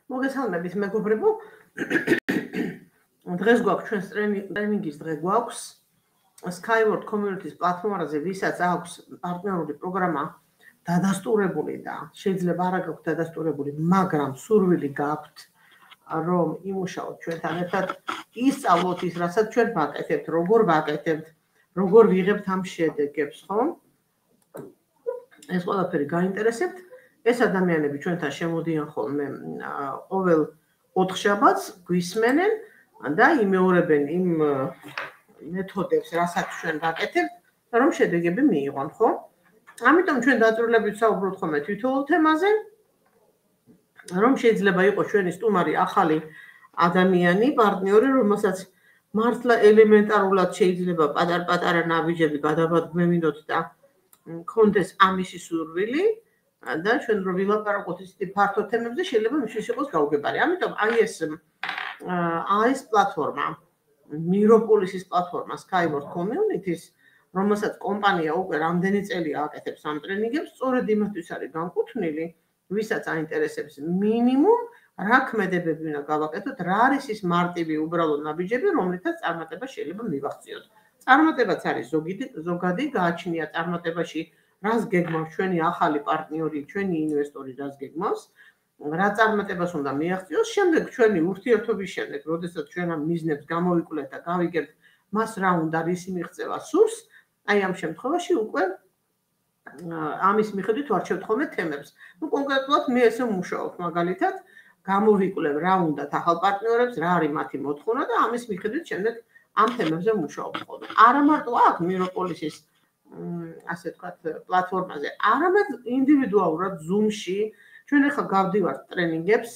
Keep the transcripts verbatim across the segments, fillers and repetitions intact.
მოგესალმებით მეგობრებო. დღეს გვაქვს ჩვენს ტრენინგის დღე გვაქვს Skyward Communities პლატფორმაზე, ვისაც აქვს პარტნიორული პროგრამა დადასტურებული და შეიძლება არ გაქვთ დადასტურებული, მაგრამ სურვილი გაქვთ, რომ იმუშაოთ ჩვენთან ერთად, ისწავლოთ ის, რასაც ჩვენ ვაკეთებთ, როგორ ვაკეთებთ, როგორ ვიღებთ ამ შედეგებს, ხო? ეს ყველაფერი გაინტერესებთ. ეს ადამიანები ჩვენთან შემოდიან ხოლმე ყოველ ოთხშაბათს, გვისმენენ და იმეორებენ იმ მეთოდებს, რასაც ჩვენ ვაკეთებთ, რომ შედეგები მიიღონ, ხო? ამიტომ ჩვენ დაწვრილებით საუბრობთ ხოლმე თითოეულ თემაზე, რომ შეიძლება იყოს ჩვენი სტუმარი ახალი ადამიანი, პარტნიორი, რომელსაც მართლა ელემენტარულად შეიძლება პატარ-პატარა ნაბიჯები გადავადგმევინოთ და მქონდეს ამისი სურვილი. და ჩვენ რო ვილაპარაკოთ ისეთი ფართო თემებზე, შეიძლება მისთვის იყოს გაუგებარი. ამიტომ აი ეს აი ეს პლატფორმა, Miropolis-ის პლატფორმა Skyward Communities, რომელსაც კომპანია უკვე რამდენი წელია აკეთებს ამ ტრენინგებს, სწორედ იმათთვის არის განკუთვნილი, ვისაც აინტერესებს მინიმუმ რა ქმედებები უნდა გავაკეთოთ, რა არის ის მარტივი უბრალო ნაბიჯები, რომლითაც წარმატება შეიძლება მივახციოთ. წარმატებაც არის ზოგადი, ზოგადი გააჩნია წარმატებაში რას გეგმავს ჩვენი ახალი პარტნიორი, ჩვენი ინვესტორი რას გეგმავს, რა წარმატებას უნდა მიაღწიოს, შემდეგ ჩვენი ურთიერთობის შემდეგ, როდესაც ჩვენ ამ მიზნებს გამოვიკვლევთ და გავიგებთ, მას რა უნდა, რისი მიღწევა სურს, აი ამ შემთხვევაში უკვე ამის მიხედვით ვარჩევთ ხოლმე თემებს. ნუ კონკრეტულად მე ესე ვმუშაობ, მაგალითად, გამოვიკვლევ რა უნდათ ახალ პარტნიორებს, რა არის მათი მოთხოვნა და ამის მიხედვით შემდეგ ამ თემებზე ვმუშაობ ხოლმე. არა მარტო აქ Miropolis-ის ასე ვთქვათ, პლატფორმაზე, არამედ ინდივიდუალურად Zoom-ში, ჩვენ ახლა გავდივართ ტრენინგებს,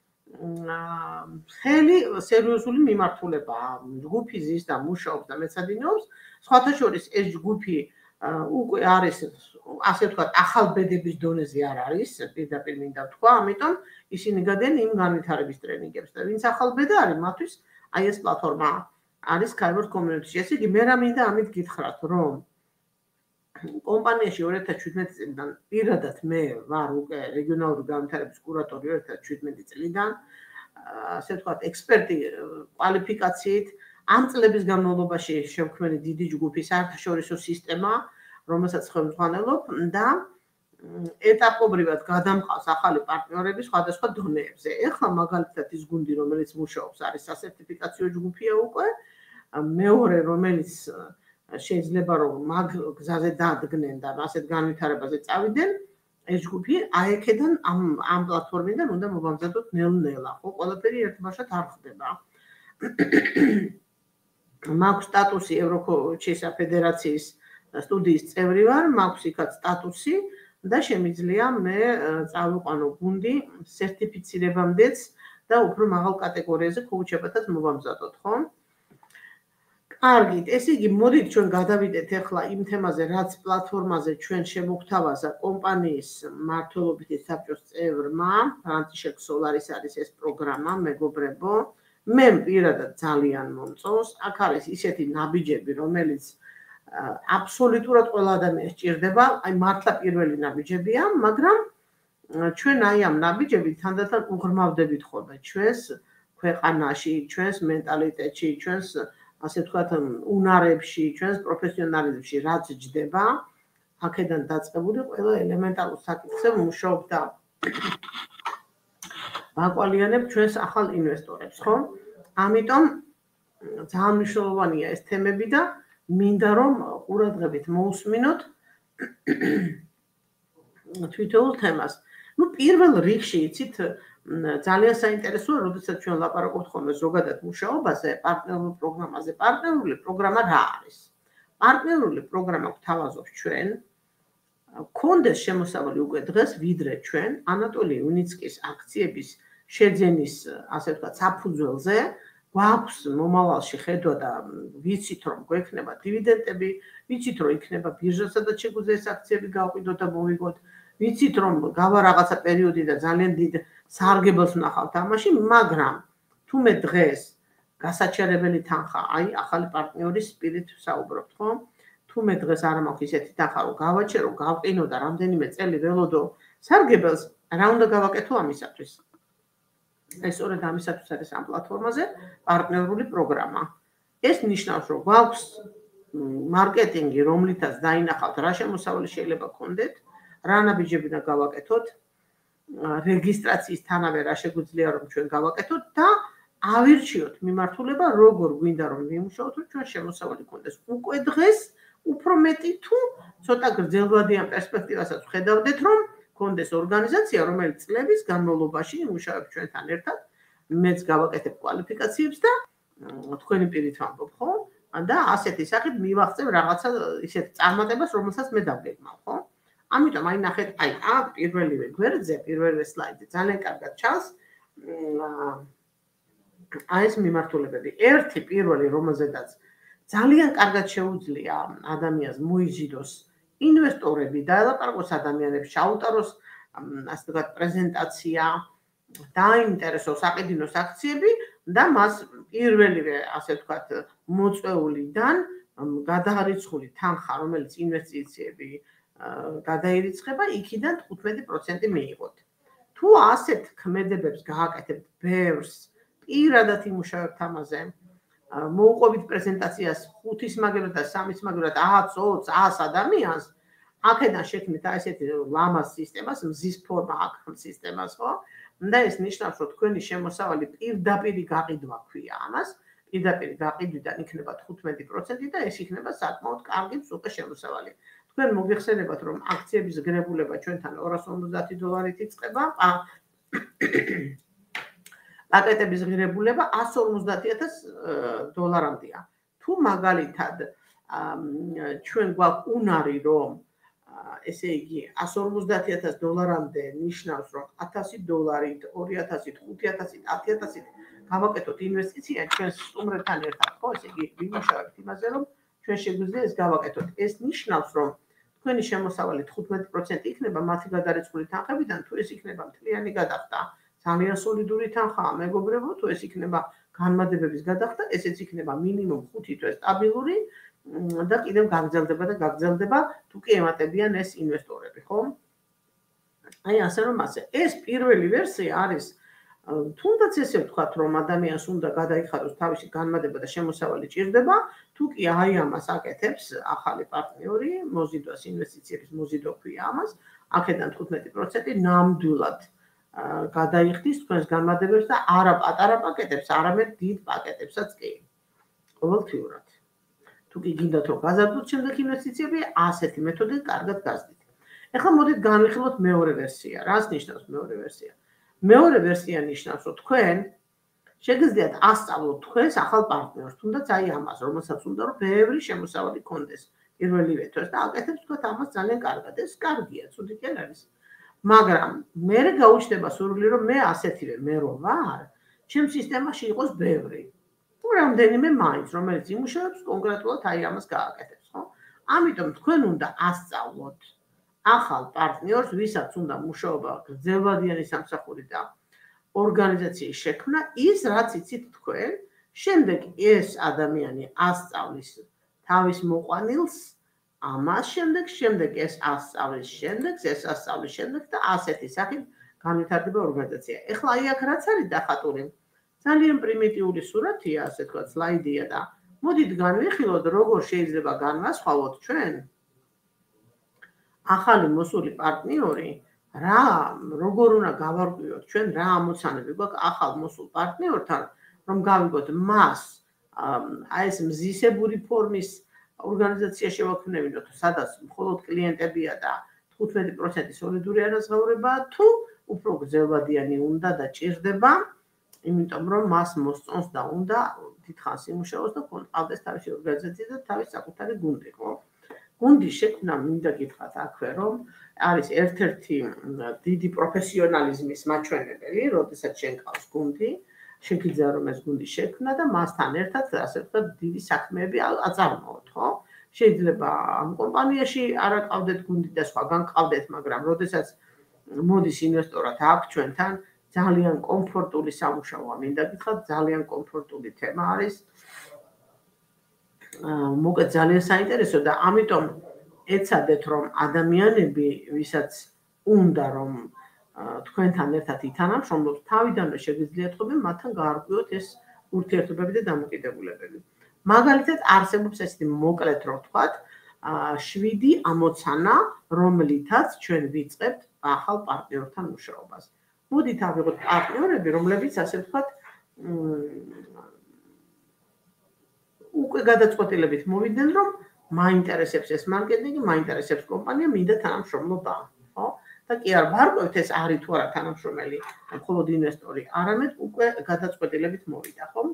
მთელი სერიოზული მიმართულებაა, ჯგუფი ზის და მუშაობს და მეცადინეობს, სხვათა შორის ეს ჯგუფი უკვე არის, ასე ვთქვათ, ახალბედების დონეზე არ არის, პირდაპირ მინდა ვთქვა, ამიტომ ისინი გადიან იმ განვითარების ტრენინგებს და ვინც ახალბედა არის, მათთვის აი ეს პლატფორმა არის Skyward Communities. ესე იგი, მე რა მინდა ამით გითხრათ, რომ კომპანიაში ორი ათას შვიდმეტი წლიდან პირადად მე ვარ უკვე რეგიონალური განვითარების კურატორი ორი ათას შვიდმეტი წლიდან, ასე ვთქვათ, ექსპერტი კვალიფიკაციით, ამ წლების განმავლობაში შევქმნილი დიდი ჯგუფი საერთაშორისო სისტემა, რომელსაც ხელმძღვანელობ და ეტაპობრივად გადამყავს ახალი პარტნიორები სხვადასხვა დონეებზე. ეხლა მაგალითად ის გუნდი, რომელიც მუშაობს, არის სასერტიფიკაციო ჯგუფია უკვე, მეორე, რომელიც შეიძლება რომ მაგ გზაზე დადგნენ და ასეთ განვითარებაზე წავიდნენ, ეს ჯგუფი აიქედან ამ ამ პლატფორმიდან უნდა მოვამზადოთ ნელ-ნელა, ხო, ყველაფერი ერთბაშად არ ხდება. მაქვს სტატუსი ევროკოჩის ფედერაციის სტუდიის წევრი ვარ, მაქვს იქაც სტატუსი და შემიძლია მე წავიყვანო გუნდი სერტიფიცირებამდეც და უფრო მაღალ კატეგორიაზე ქოუჩებათაც მოვამზადოთ, ხო? კარგით, ესე იგი, მოდით ჩვენ გადავიდეთ ახლა იმ თემაზე, რაც პლატფორმაზე ჩვენ შემოგთავაზა კომპანიის მმართველობითი საბჭოს წევრმა, ფრანციშეკ სოლარის არის ეს პროგრამა, მეგობრებო. მე პირადად ძალიან მომწონს, აქ არის ისეთი ნაბიჯები, რომელიც აბსოლუტურად ყველა ადამიანს სჭირდება, აი მართლა პირველი ნაბიჯებია, მაგრამ ჩვენ აი ამ ნაბიჯებით თანდათან უღრმავდებით ხოლმე ჩვენს ქვეყანაში, ჩვენს მენტალიტეტში, ჩვენს ასე ვთქვათ, უნარებში, ჩვენს პროფესიონალიზმში რაც ჯდება, აქედან დაწყებული ყველა ელემენტარულ საკითხზე ვმუშაობ და ვაკვალიანებ ჩვენს ახალ ინვესტორებს, ხო? ამიტომ ძალიან მნიშვნელოვანია ეს თემები და მინდა რომ ყურადღებით მოусმინოთ თვითოულ თემას. ნუ პირველ რიგში იცით ძალიან საინტერესოა, როდესაც ჩვენ ლაპარაკობთ ხოლმე ზოგადად მუშაობაზე, პარტნიორულ პროგრამაზე. პარტნიორული პროგრამა რა არის? პარტნიორული პროგრამა გვთავაზობს ჩვენ, გქონდეს შემოსავალი უკვე დღეს, ვიდრე ჩვენ ანატოლი უნიცკის აქციების შეძენის, ასე ვთქვათ, საფუძველზე, გვაქვს მომავალში ხედვა და ვიცით, რომ გვექნება დივიდენდები, ვიცით, რომ იქნება ბირჟასადაც შეგვიძლია ეს აქციები გავყიდოთ და მოვიგოთ, ვიცით, რომ გავა რაღაცა პერიოდი და ძალიან დიდ სარგებელს ვნახავთ ამაში, მაგრამ თუ მე დღეს გასაჩერებელი თანხა, აი ახალი პარტნიორის სპირით ვსაუბრობთ, ხო? თუ მე დღეს არ მაქვს ისეთი თანხა, რომ გავაჩერო, გავყინო და რამდენიმე წელი ველოდო სარგებელს, რა უნდა გავაკეთო ამისათვის? ეს სწორედ ამისათვის არის ამ პლატფორმაზე პარტნიორული პროგრამა. ეს ნიშნავს, რომ გვაქვს მარკეტინგი, რომლითაც დაინახავთ, რა შემოსავალი შეიძლება გქონდეთ, რა ნაბიჯები უნდა გავაკეთოთ, რეგისტრაციის თანავე რა შეგვიძლია რომ ჩვენ გავაკეთოთ და ავირჩიოთ მიმართულება, როგორ გვინდა რომ ვიმუშაოთ, რომ ჩვენ შემოსავალი გქონდეს. უკვე დღეს უფრო მეტი თუ ცოტა გრძელვადიან პერსპექტივასაც ვხედავდეთ, რომ გქონდეს ორგანიზაცია, რომელიც წლების განმავლობაში იმუშავებს ჩვენთან ერთად, მეც გავაკეთებ კვალიფიკაციებს და თქვენი პირით ვამბობ, ხო? და ასეთი სახით მივახცევ რაღაცა ისეთ წარმატებას, რომელსაც მე დავგეგმავ, ხო? ამიტომ აი ნახეთ, აი აქ პირველივე გვერდზე, პირველივე სლაიდზე ძალიან კარგად ჩანს აი ეს მიმართულებები. ერთი პირველი, რომელზედაც ძალიან კარგად შეუძლია ადამიანს მოიზიდოს ინვესტორები და ელაპარაკოს ადამიანებს, ჩაუტაროს ასე ვთქვათ პრეზენტაცია, დაინტერესოს, აყიდინოს აქციები და მას პირველივე ასე ვთქვათ მოწვეულიდან გადაარიცხული თანხა, რომელიც ინვესტიციები გადაირიცხება, იქიდან თხუთმეტი პროცენტი მიიღოთ. თუ ასეთ ქმედებებს გააკეთებთ ბევრს, პირადად იმუშავებთ ამაზე, მოუყვებით პრეზენტაციას ხუთის მაგერად და სამის მაგერად ათს, ოცს, ას ადამიანს, აქედან შექმნით აი ესეთი ლამაზ სისტემას, მზის ფორმა აქვს სისტემას, ხო? და ეს ნიშნავს, რომ თქვენი შემოსავალი პირდაპირ გაყიდვა ქვია ამას, პირდაპირ გაყიდვიდან იქნება თხუთმეტი პროცენტი და ეს იქნება საკმაოდ კარგი მსუყე შემოსავალი. თქვენ მოგიხსენებათ, რომ აქციების ღირებულება ჩვენთან ორას ორმოცდაათი დოლარით იწყება, პაკეტების ღირებულება ასს ორმოცდაათი ათას დოლარამდეა. თუ მაგალითად ჩვენ გვაქვს უნარი, რომ ესე იგი ასს ორმოცდაათი ათას დოლარამდე ნიშნავს, რომ ათასი დოლარით, ორი ათასით, ხუთი ათასით, ათი ათასით გავაკეთოთ ინვესტიცია ჩვენ სტუმრებთან ერთად, ხო? ესე იგი ვიმუშავებთ იმაზე, რომ ჩვენ შეგვიძლია ეს გავაკეთოთ. ეს ნიშნავს, რომ თქვენი შემოსავალი თხუთმეტი პროცენტი იქნება მათი გადარიცხული თანხებიდან, თუ ეს იქნება მთლიანი გადახდა, ძალიან სოლიდური თანხაა, მეგობრებო, თუ ეს იქნება განმადებების გადახდა, ესეც იქნება მინიმუმ ხუთი თვე სტაბილური და კიდევ გაგრძელდება და გაგრძელდება, თუ კი ემატებიან ეს ინვესტორები, ხო? აი ასე რომ ასე. ეს პირველი ვერსია არის თუნდაც ესე ვთქვათ, რომ ადამიანს უნდა გადაიხადოს თავისი განმადება და შემოსავალი ჭირდება, თუ კი აი ამას აკეთებს ახალი პარტნიორი, მოზიდვას ინვესტიციების მოზიდვა ქვია ამას, აქედან თხუთმეტი პროცენტი ნამდვილად გადაიხდის თქვენს განმადებებს და არა პატარა პაკეტებს, არამედ დიდ პაკეტებსაც კი. ყოველთვიურად. თუ კი გინდათ რომ გაზარდოთ შემდეგ ინვესტიციები, ასეთი მეთოდით კარგად გაზრდით. ეხლა მოდით განვიხილოთ მეორე ვერსია. რას ნიშნავს მეორე ვერსია? მეორე ვერსია ნიშნავს, რომ თქვენ შეგიძლიათ ასწავლოთ თქვენს ახალ პარტნიორს, თუნდაც აი ამას, რომელსაც უნდა რომ ბევრი შემოსავალი გქონდეს პირველივე თვეს და აკეთებს თქვათ ამას ძალიან კარგად. ეს კარგია, ცუდი კი არ არის. მაგრამ მე გაუჩნდება სურვილი, რომ მე ასეთივე მე რო ვარ, ჩემ სისტემაში იყოს ბევრი. რამდენიმე მაინც, რომელიც იმუშავებს კონკრეტულად აი ამას გააკეთებს, ხო? ამიტომ თქვენ უნდა ასწავლოთ ახალ პარტნიორს, ვისაც უნდა მუშაობა გრძელვადიანი სამსახური და ორგანიზაციის შექმნა, ის რაც იცით თქვენ, შემდეგ ეს ადამიანი ასწავლის თავის მოყვანილს, ამას შემდეგ, შემდეგ ეს ასწავლის შემდეგ, ეს ასწავლის შემდეგ და ასეთი სახით განვითარდება ორგანიზაცია. ეხლა აი აქ რაც არის დახატული, ძალიან პრიმიტიული სურათია, ასე ვთქვათ, სლაიდია და მოდით განვიხილოთ, როგორ შეიძლება განვასხვაოთ ჩვენ ახალი მოსული პარტნიორი, რა, როგორ უნდა გავარკვიოთ ჩვენ რა ამოცანები გვაქვს ახალ მოსულ პარტნიორთან, რომ გავიგოთ მას აი ეს მზისებური ფორმის ორგანიზაცია შევაქმნებინოთ, სადაც მხოლოდ კლიენტებია და თხუთმეტი პროცენტი სოლიდური არაზღაურებაა, თუ უფრო გრძელვადიანი უნდა და ჭირდება, იმიტომ რომ მას მოსწონს და უნდა დიდხანს იმუშაოს და ყავდეს თავისი ორგანიზაცია და თავის საკუთარი გუნდი, ხო? გუნდის შექმნა მინდა გითხრათ აქვე, რომ არის ერთ-ერთი დიდი პროფესიონალიზმის მაჩვენებელი, როდესაც შენ ყავს გუნდი, შეგიძლია რომ ეს გუნდი შექმნა და მასთან ერთად, ასე ვთქვათ, დიდი საქმეები აწარმოოთ, ხო? შეიძლება ამ კომპანიაში არ აყავდეთ გუნდი და სხვაგან ყავდეთ, მაგრამ როდესაც მოდის ინვესტორად აქ ჩვენთან, ძალიან კომფორტული სამუშაოა, მინდა გითხრათ, ძალიან კომფორტული თემა არის. მოკეთ ძალიან საინტერესო და ამიტომ ეცადეთ რომ ადამიანები, ვისაც უნდა რომ თქვენთან ერთად ითანამშრომლობთ, თავიდანვე შეგიძლიათ ხოლმე მათთან გაარკვიოთ ეს ურთიერთობები და დამოკიდებულებები. მაგალითად, არსებობს ესეთი მოკლედ რო ვთქვათ, შვიდი ამოცანა, რომლითაც ჩვენ ვიწყებთ ახალ პარტნიორთან მუშაობას. მოდით ავიღოთ პარტნიორები, რომლებიც ასე ვთქვათ, უკვე გადაწყვეტილებით მოვიდნენ, რომ მაინტერესებს ეს მარკეტინგი, მაინტერესებს კომპანია, მინდა თანამშრომლობა, ხო? და კი არ ვარკვევთ ეს არის თუ არა თანამშრომელი, მხოლოდ ინვესტორი, არამედ უკვე გადაწყვეტილებით მოვიდა, ხო?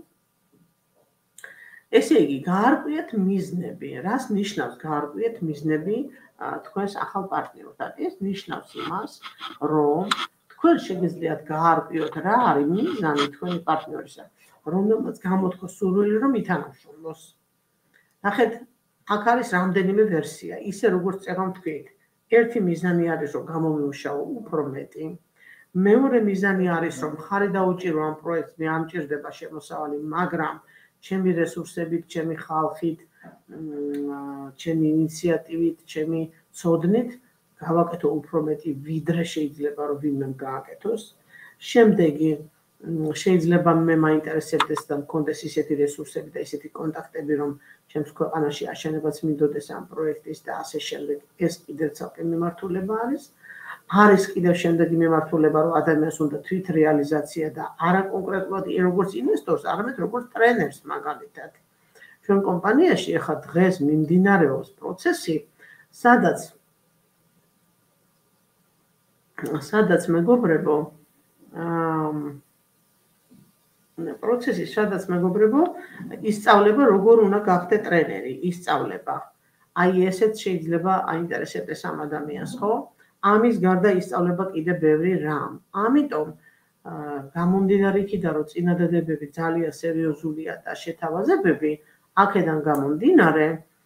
ესე იგი, გაარკვიეთ მიზნები. რას ნიშნავს გაარკვიეთ მიზნები თქვენს ახალ პარტნიორთან? ეს ნიშნავს იმას, რომ თქვენ შეგიძლიათ გაარკვიოთ რა არის მიზანი თქვენი პარტნიორისა, რომელმაც გამოთქოს სურვილი, რომ ითანამშრომლოს. ნახეთ, აქ არის რამდენიმე ვერსია, ისე როგორც წეგან თქვით. ერთი მიზანი არის, რომ გამომიმუშაო უფრო მეტი. მეორე მიზანი არის, რომ ხარი დაუჭირო ამ პროექტს, მე არ მჭირდება შემოსავალი, მაგრამ ჩემი რესურსებით, ჩემი ხალხით, ჩემი ინიციატივით, ჩემი ცოდნით გავაკეთო უფრო მეტი, ვიდრე შეიძლება რომ ვინმემ გააკეთოს. შემდეგი შეიძლება მე მაინტერესებდეს და მქონდეს ისეთი რესურსები და ისეთი კონტაქტები, რომ ჩემს ქვეყანაში აშენებაც მინდოდეს ამ პროექტის და ასე შემდეგ. ეს კიდევ ცალკე მიმართულება არის. არის კიდევ შემდეგი მიმართულება, რომ ადამიანს უნდა თვით რეალიზაცია და არა კონკრეტულად როგორც ინვესტორს, არამედ როგორც ტრენერს მაგალითად. ჩვენ კომპანიაში ახლა დღეს მიმდინარეობს პროცესი, სადაც სადაც მეგობრებო, პროცესი, სადაც მეგობრებო, ისწავლება როგორ უნდა გახდე ტრენერი, ისწავლება. აი ესეც შეიძლება აინტერესებდეს ამ ადამიანს, ხო? ამის გარდა ისწავლება კიდე ბევრი რამ. ამიტომ გამომდინარე იქიდან, რომ წინადადებები ძალიან სერიოზულია და შეთავაზებები, აქედან გამომდინარე,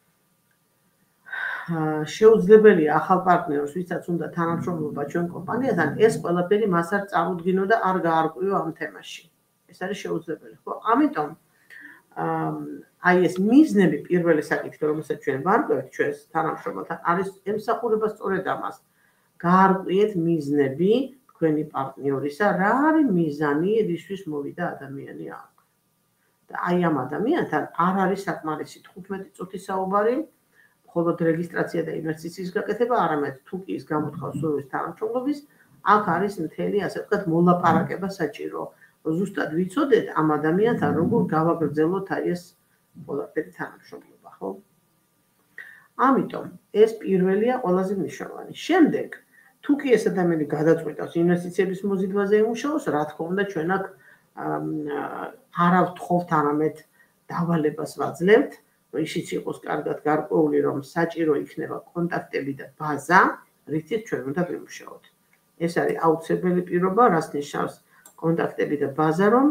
შეუძლებელია ახალ პარტნიორს, ვისაც უნდა თანამშრომლობა ჩვენ კომპანიასთან, ეს ყველაფერი მას არ წარუდგინო და არ გაარკვიო ამ თემაში. ეს არის შეუძლებელი, ხო? ამიტომ აი ეს მიზნები, პირველი საკითხი, რომელსაც ჩვენ ვარკვევთ ჩვენს თანამშრომელთან, არის ემსახურება სწორედ ამას. გაარკვიეთ მიზნები თქვენი პარტნიორისა, რა არის მიზანი, რისთვის მოვიდა ადამიანი აქ. და აი ამ ადამიანთან არ არის საკმარისი თხუთმეტი წუთი საუბარი, მხოლოდ რეგისტრაცია და ინვესტიციის გაკეთება, არამედ თუ კი ის გამოთქვას სურვილს თანამშრომლობის, აქ არის მთელი, ასე ვთქვათ, მოლაპარაკება საჭირო. ზუსტად ვიცოდეთ ამ ადამიანთან როგორ გავაგრძელოთ აი ეს ყველაფერი თანამშრომლობა, ხო? ამიტომ ეს პირველია ყველაზე მნიშვნელოვანი. შემდეგ თუ კი ეს ადამიანი გადაწყვეტავს ინვესტიციების მოზიდვაზე იმუშაოს, რა თქმა უნდა, ჩვენ აქ არა ვთხოვთ, არამედ დავალებას ვაძლევთ, რომ ისიც იყოს კარგად გარკვეული, რომ საჭირო იქნება კონტაქტები და ბაზა, რითიც ჩვენ უნდა ვიმუშაოთ. ეს არის აუცილებელი პირობა, რას ნიშნავს კონტაქტები და ბაზა, რომ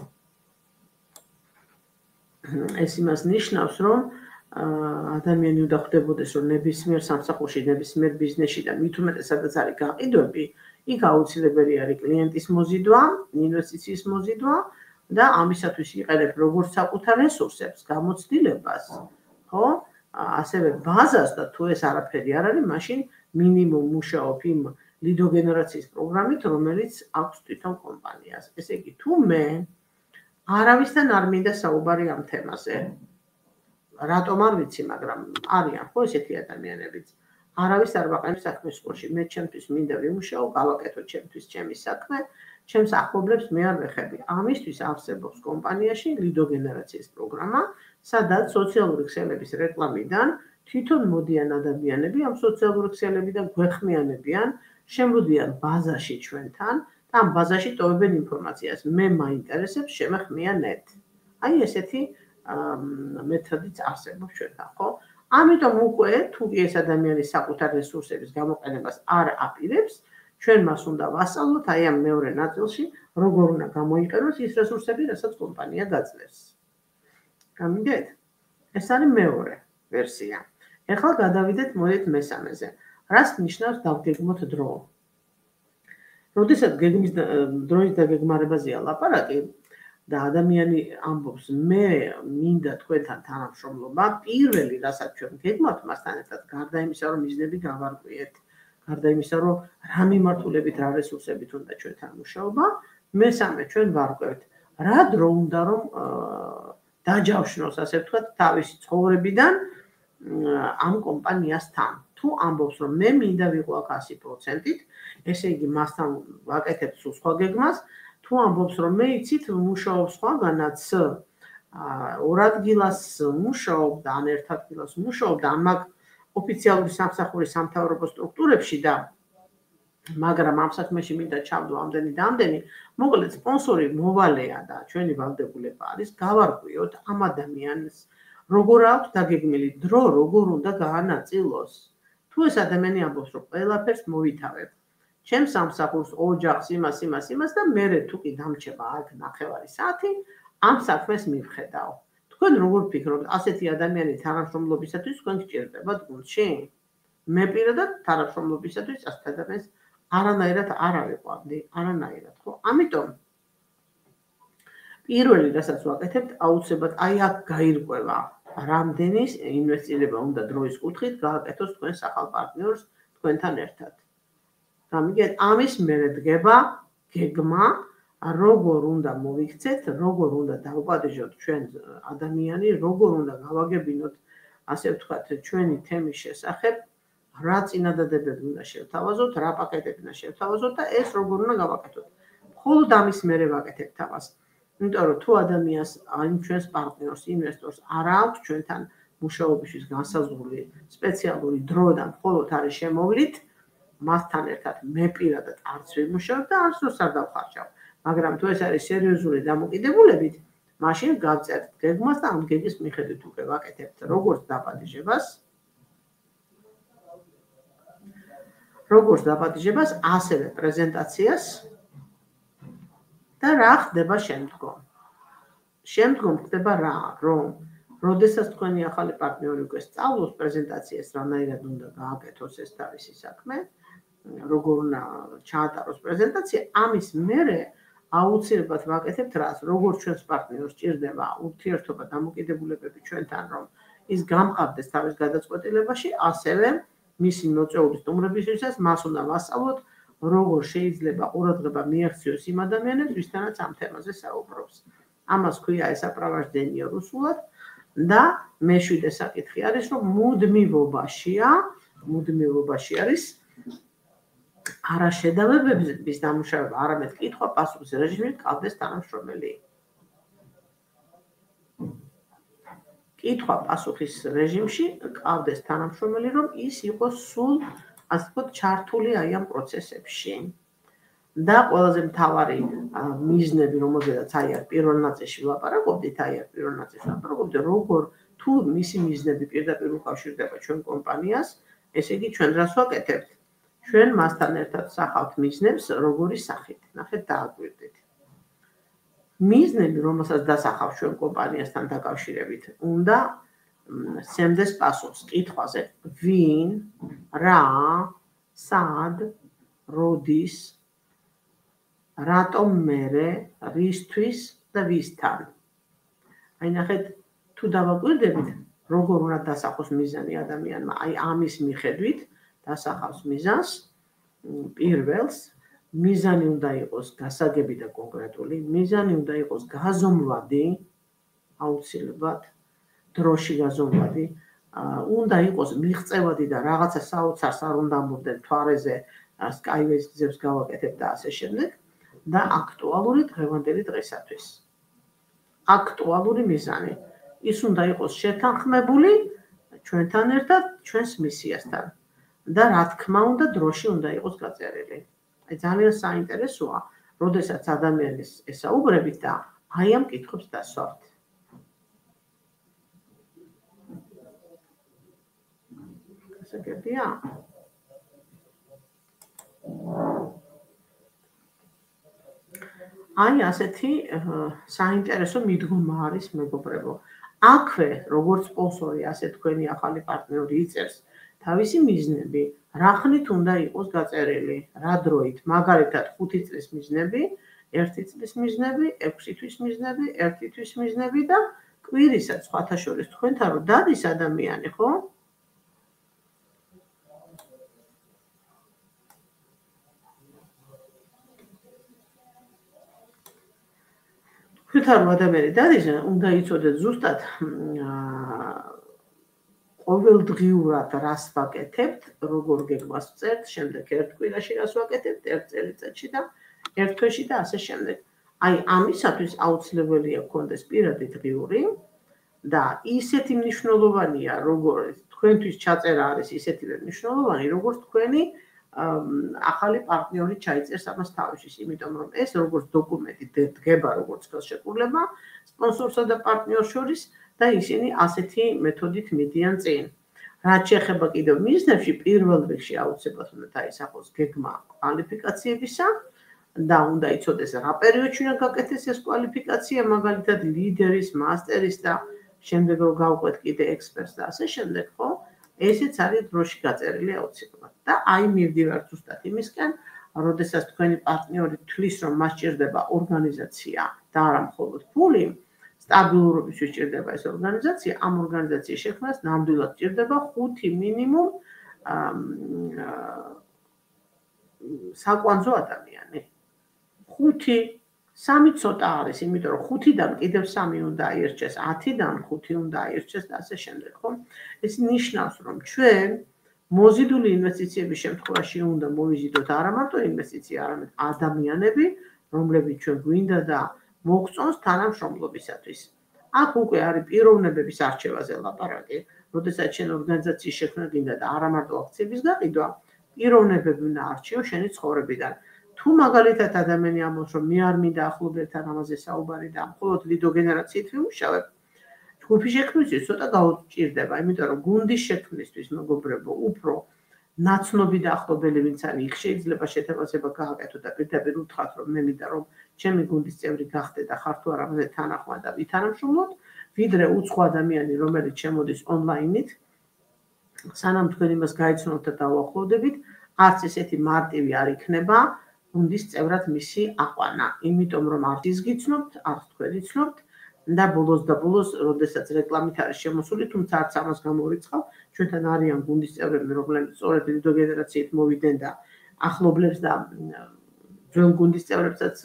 ეს იმას ნიშნავს, რომ ადამიანი უნდა ხვდებოდეს, რომ ნებისმიერ სამსახურში, ნებისმიერ ბიზნესში და მით უმეტესადაც არის გაყიდვები, იქ აუცილებელი არის კლიენტის მოზიდვა, ინვესტიციის მოზიდვა და ამისათვის იყენებ როგორც საკუთარ რესურსებს, გამოცდილებას, ხო? ასევე ბაზას და თუ ეს არაფერი არ არის, მაშინ მინიმუმ მუშაობ იმ ლიდო გენერაციის პროგრამით, რომელიც აქვს თვითონ კომპანიას. ესე იგი, თუ მე არავისთან არ მინდა საუბარი ამ თემაზე, რატომ არ ვიცი, მაგრამ არიან ხო ესეთი ადამიანებიც. არავის არ ვაყენებ საქმის სკოლაში, მე ჩემთვის მინდა ვიმუშაო, გავაკეთო ჩემთვის ჩემი საქმე, ჩემს ახლობლებს მე არ ვეხები. ამისთვის არსებობს კომპანიაში ლიდო გენერაციის პროგრამა, სადაც სოციალური ქსელების რეკლამიდან თვითონ მოდიან ადამიანები, ამ სოციალური ქსელებიდან გვეხმიანებიან, შემოდიან ბაზაში ჩვენთან და ამ ბაზაში ტოვებენ ინფორმაციას. მე მაინტერესებს, შემეხმიანეთ. აი ესეთი მეთოდიც არსებობს ჩვენთან, ხო? ამიტომ უკვე თუ კი ეს ადამიანი საკუთარ რესურსების გამოყენებას არ აპირებს, ჩვენ მას უნდა ვასწავლოთ აი ამ მეორე ნაწილში, როგორ უნდა გამოიყენოს ის რესურსები, რასაც კომპანია გაძლევს. გამიგეთ? ეს არის მეორე ვერსია. ეხლა გადავიდეთ მოდით მესამეზე. რას ნიშნავს დავგეგმოთ დრო? როდესაც გეგმის დროის დაგეგმარებაზეა ლაპარაკი და ადამიანი ამბობს, მე მინდა თქვენთან თანამშრომლობა, პირველი, რასაც ჩვენ გეგმავთ მასთან ერთად, გარდა იმისა, რომ მიზნები გავარკვიეთ, გარდა იმისა, რომ რა მიმართულებით, რა რესურსებით უნდა ჩვენთან მუშაობა, მესამე ჩვენ ვარკვევთ, რა დრო უნდა რომ დაჯავშნოს, ასე ვთქვათ, თავისი ცხოვრებიდან ამ კომპანიასთან. თუ ამბობს, რომ მე მინდა ვიყო აქ ასი პროცენტით, ესე იგი მასთან ვაკეთებ სულ სხვა გეგმას, თუ ამბობს, რომ მე იცით მუშაობ სხვაგანაც ორ ადგილას მუშაობდა, ან ერთ ადგილას მუშაობდა, ან მაგ ოფიციალური სამსახურის სამთავრობო სტრუქტურებში და მაგრამ ამ საქმეში მინდა ჩავდო ამდენი და ამდენი, მოკლედ სპონსორი მოვალეა და ჩვენი ვალდებულება არის გავარკვიოთ ამ ადამიანს როგორ აქვს დაგეგმილი დრო, როგორ უნდა გაანაწილოს. თუ ეს ადამიანი ამბობს, რომ ყველაფერს მოვითავებ, ჩემს სამსახურს, ოჯახს, იმას, იმას, იმას და მერე თუ კი დამრჩება აქ ნახევარი საათი, ამ საქმეს მივხედავ. თქვენ როგორ ფიქრობთ, ასეთი ადამიანი თანამშრომლობისათვის თქვენ გჭირდებათ გუნდში? მე პირადად თანამშრომლობისათვის ასეთ ადამიანს არანაირად არ ავიყვარდი, არანაირად, ხო? ამიტომ პირველი, რასაც ვაკეთებთ, აუცილებლად აი აქ გაირკვევა, რამდენი ინვესტირება უნდა დროის კუთხით გააკეთოს თქვენ სახალ პარტნიორს თქვენთან ერთად. გამიგეთ, ამის მერე დგება გეგმა, როგორ უნდა მოვიქცეთ, როგორ უნდა დავუპატიჟოთ ჩვენ ადამიანი, როგორ უნდა გავაგებინოთ, ასე ვთქვათ, ჩვენი თემის შესახებ, რა წინადადებები უნდა შევთავაზოთ, რა პაკეტები უნდა შევთავაზოთ და ეს როგორ უნდა გავაკეთოთ. მხოლოდ ამის მერე ვაკეთებთ ამას. იმიტომ რომ თუ ადამიანს, ან ჩვენს პარტნიორს, ინვესტორს არ აქვს ჩვენთან მუშაობისთვის განსაზღვრული სპეციალური დრო და მხოლოდ არის შემოვლით, მასთან ერთად მე პირადად არც ვიმუშავებ და არც როს არ დავხარჯავ. მაგრამ თუ ეს არის სერიოზული დამოკიდებულებით, მაშინ გავწერთ გეგმას და ამ გეგმის მიხედვით უკვე ვაკეთებთ როგორც დაპატიჟებას, როგორც დაპატიჟებას, ასევე პრეზენტაციას და რა ხდება შემდგომ. შემდგომ ხდება რა, რომ როდესაც თქვენი ახალი პარტნიორი უკვე სწავლობს პრეზენტაციას, რანაირად უნდა გააკეთოს ეს თავისი საქმე, როგორ უნდა ჩაატაროს პრეზენტაცია, ამის მერე აუცილებლად ვაკეთებთ რას, როგორც ჩვენს პარტნიორს ჭირდება ურთიერთობა დამოკიდებულებები ჩვენთან, რომ ის გამყარდეს თავის გადაწყვეტილებაში, ასევე მისი მოწვეული სტუმრებისთვისაც მას უნდა ვასწავლოთ, როგორ შეიძლება ყურადღება მიაქციოს იმ ადამიანებს, ვისთანაც ამ თემაზე საუბრობს. ამას ქვია ესაправождение რუსულად და მეშვიდე საკითხი არის, რომ მუდმივობაშია, მუდმივობაში არის არა შედავებების დამუშავება, არამედ კითხვა-პასუხის რეჟიმში გყავდეს თანამშრომელი. კითხვა-პასუხის რეჟიმში გყავდეს თანამშრომელი, რომ ის იყოს სულ, ასე ვთქვათ, ჩართული აი ამ პროცესებში. და ყველაზე მთავარი მიზნები, რომელზედაც აი აქ პირველ ნაწილში ვლაპარაკობდით, აი აქ პირველ ნაწილში ვლაპარაკობდით, როგორ თუ მისი მიზნები პირდაპირ უკავშირდება ჩვენ კომპანიას, ესე იგი ჩვენ რას ვაკეთებთ? ჩვენ მასთან ერთად ვსახავთ მიზნებს როგორი სახით. ნახეთ, დააკვირდით. მიზნები, რომელსაც დასახავ ჩვენ კომპანიასთან დაკავშირებით, უნდა სცემდეს პასუხს კითხვაზე, ვინ, რა, სად, როდის, რატომ მერე, რისთვის და ვისთან. აი ნახეთ, თუ დავაკვირდებით, როგორ უნდა დასახოს მიზანი ადამიანმა, აი ამის მიხედვით დასახავს მიზანს, პირველს, მიზანი უნდა იყოს გასაგები და კონკრეტული, მიზანი უნდა იყოს გაზომვადი, აუცილებლად, დროში გაზომვადი, უნდა იყოს მიღწევადი და რაღაცა საოცარს არ უნდა ამბობდნენ თვარეზე, Skyway გზებს გავაკეთებ და ასე შემდეგ და აქტუალური დღევანდელი დღესათვის. აქტუალური მიზანი. ის უნდა იყოს შეთანხმებული ჩვენთან ერთად, ჩვენს მისიასთან. და რა თქმა უნდა, დროში უნდა იყოს გაწერილი. აი ძალიან საინტერესოა, როდესაც ადამიანის ესაუბრებით და აი ამ კითხვებს დასვათ. გასაგებია? აი ასეთი საინტერესო მიდგომა არის მეგობრებო. აქვე, როგორც სპონსორი, ასე თქვენი ახალი პარტნიორი იწერს თავისი მიზნები, რა ხნით უნდა იყოს გაწერილი, რა დროით, მაგალითად ხუთი წლის მიზნები, ერთი წლის მიზნები, ექვსი თვის მიზნები, ერთი თვის მიზნები და კვირისაც სხვათა შორის თქვენთან რომ დადის ადამიანი, ხო? თვითონ ადამიანი დადის, უნდა იცოდეთ ზუსტად ყოველდღიურად რას ვაკეთებთ, როგორ გეგმას ვწერთ, შემდეგ ერთ კვირაში რას ვაკეთებთ, ერთ წელიწადში და ერთ თვეში და ასე შემდეგ. აი, ამისათვის აუცილებელია გქონდეს პირადი დღიური და ისეთი მნიშვნელოვანია, როგორც თქვენთვის ჩაწერა არის ისეთივე მნიშვნელოვანი, როგორც თქვენი ახალი პარტნიორი ჩაიწერს ამას თავისში, იმიტომ რომ ეს როგორც დოკუმენტი დგება როგორც ხელშეკრულება სპონსორსა და პარტნიორს შორის და ისინი ასეთი მეთოდით მიდიან წინ. რაც შეეხება კიდევ მიზნებში, პირველ რიგში აუცილებლად უნდა დაისახოს გეგმა კვალიფიკაციებისა და უნდა იცოდეს რა პერიოდში უნდა გაკეთდეს ეს კვალიფიკაცია, მაგალითად ლიდერის, მასტერის და შემდეგ რომ გავყვეთ კიდე ექსპერტს და ასე შემდეგ, ხო? ესეც არის დროში გაწერილი აუცილებლად. და აი მივდივართ ზუსტად იმისკენ, როდესაც თქვენი პარტნიორი თვლის, რომ მას სჭირდება ორგანიზაცია და არა მხოლოდ ფული, სტაბილურობის სჭირდება ეს ორგანიზაცია, ამ ორგანიზაციის შექმნას ნამდვილად სჭირდება ხუთი მინიმუმ საკვანძო ადამიანი. ხუთი, სამი ცოტა არის, იმიტომ რომ ხუთიდან კიდევ სამი უნდა აირჩეს, ათიდან ხუთი უნდა აირჩეს და ასე შემდეგ, ხო? ეს ნიშნავს, რომ ჩვენ მოზიდული ინვესტიციების შემთხვევაში უნდა მოვიზიდოთ არა მარტო ინვესტიცია, არამედ ადამიანები, რომლებიც ჩვენ გვინდა და მოგწონს თანამშრომლობისათვის. აქ უკვე არის პიროვნებების არჩევაზე ლაპარაკი, როდესაც შენ ორგანიზაციის შექმნა გინდა და არა მარტო აქციების გაყიდვა, პიროვნებები უნდა არჩიო შენი ცხოვრებიდან. თუ მაგალითად ადამიანი ამბობს, რომ მე არ მინდა ახლობელთან ამაზე საუბარი და მხოლოდ ლიდო გენერაციით ვიმუშავებ, ჯგუფის შექმნისთვის ცოტა გაუჭირდება, იმიტომ რომ გუნდის შექმნისთვის მეგობრებო, უფრო ნაცნობი და ახლობელი ვინც არის, იქ შეიძლება შეთანხმება გააკეთო და პირდაპირ უთხრათ, რომ მე მინდა რომ ჩემი გუნდის წევრი გახდე და ხარ თუ არა ამაზე თანახმად და ვითანამშრომლოთ, ვიდრე უცხო ადამიანი, რომელიც შემოდის ონლაინით, სანამ თქვენ იმას გაიცნობთ და დაუახლოვდებით, არც ესეთი მარტივი არ იქნება გუნდის წევრად მისი აყვანა, იმიტომ რომ არც ის გიცნობთ, არც თქვენ იცნობთ და ბოლოს და ბოლოს, როდესაც რეკლამით არის შემოსული, თუმცა არც ამას გამორიცხავ, ჩვენთან არიან გუნდის წევრები, რომლებიც სწორედ ლიდო გენერაციით მოვიდნენ და ახლობლებს და ძველ გუნდის წევრებსაც